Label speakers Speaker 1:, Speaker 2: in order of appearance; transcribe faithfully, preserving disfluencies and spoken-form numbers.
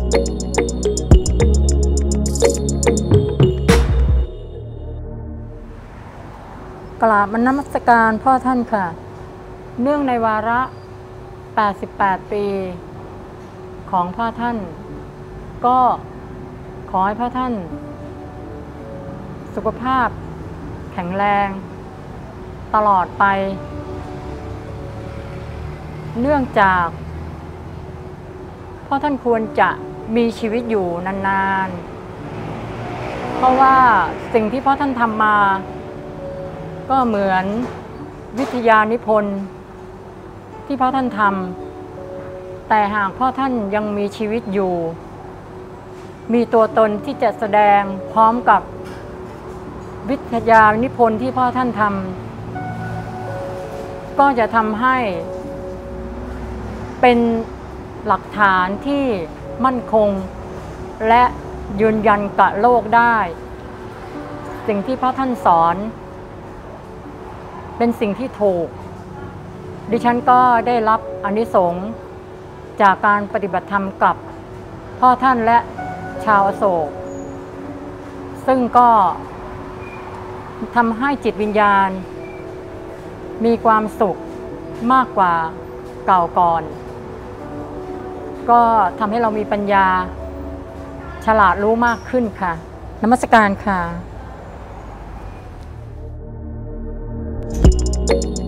Speaker 1: กราบนมัสการพ่อท่านค่ะเนื่องในวาระแปดสิบแปดปีของพ่อท่านก็ขอให้พ่อท่านสุขภาพแข็งแรงตลอดไปเนื่องจากพ่อท่านควรจะมีชีวิตอยู่นานๆเพราะว่าสิ่งที่พ่อท่านทำมาก็เหมือนวิทยานิพนธ์ที่พ่อท่านทำแต่หากพ่อท่านยังมีชีวิตอยู่มีตัวตนที่จะแสดงพร้อมกับวิทยานิพนธ์ที่พ่อท่านทำก็จะทำให้เป็นหลักฐานที่มั่นคงและยืนยันกับโลกได้สิ่งที่พ่อท่านสอนเป็นสิ่งที่ถูกดิฉันก็ได้รับอานิสงส์จากการปฏิบัติธรรมกับพ่อท่านและชาวอโศกซึ่งก็ทำให้จิตวิญญาณมีความสุขมากกว่าเก่าก่อนก็ทำให้เรามีปัญญาฉลาดรู้มากขึ้นค่ะนมัสการค่ะ